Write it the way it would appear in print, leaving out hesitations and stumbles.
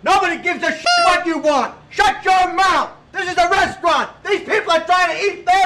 Nobody gives a shit what you want. Shut your mouth. This is a restaurant. These people are trying to eat their